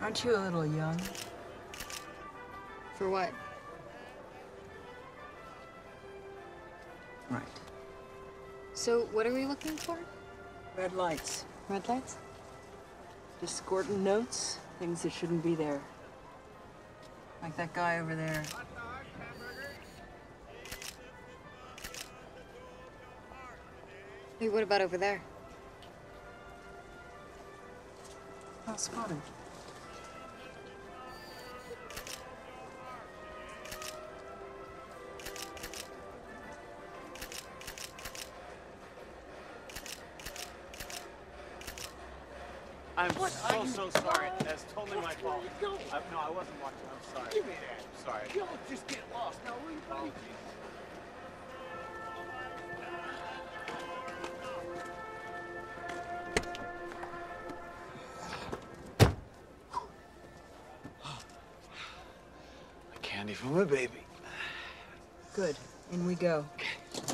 Aren't you a little young? For what? Right. So, what are we looking for? Red lights. Red lights? Discordant notes. Things that shouldn't be there. Like that guy over there. Hey, what about over there? Not spotted. I'm so sorry. That's totally my fault. No, I wasn't watching. I'm sorry. Give me that. I'm sorry. Don't just get lost. Now, buddy. Candy for my baby. Good. In we go. Okay.